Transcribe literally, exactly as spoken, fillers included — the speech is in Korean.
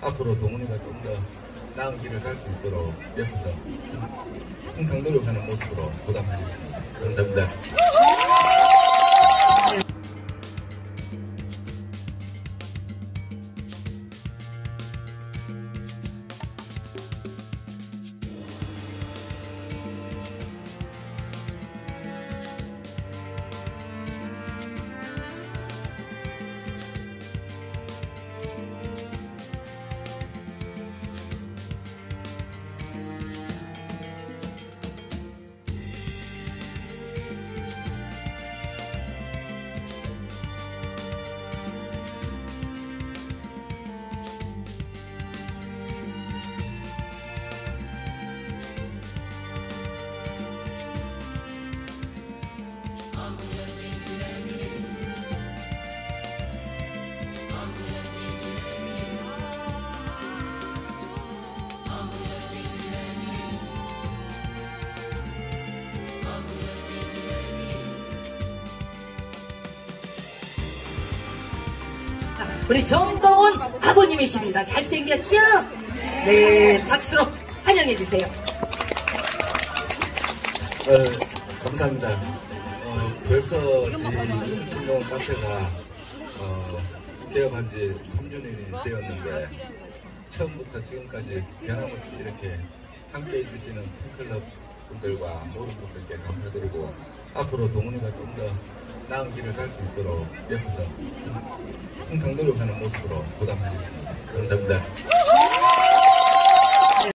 앞으로 동훈이가 좀 더 나은 길을 갈 수 있도록 옆에서 항상 노력하는 모습으로 보답하겠습니다. 감사합니다. 우리 정동훈 아버님이십니다. 잘생겼죠? 네, 박수로 환영해주세요. 어, 감사합니다. 어, 벌써 저희 정동훈 카페가 어, 개업한 지 삼 주년이 되었는데 처음부터 지금까지 변함없이 이렇게 함께 해주시는 팬클럽 분들과 모든 분들께 감사드리고 앞으로 동훈이가 좀 더 나은 길을 갈 수 있도록 옆에서 항상 노력하는 모습으로 보답하겠습니다. 감사합니다.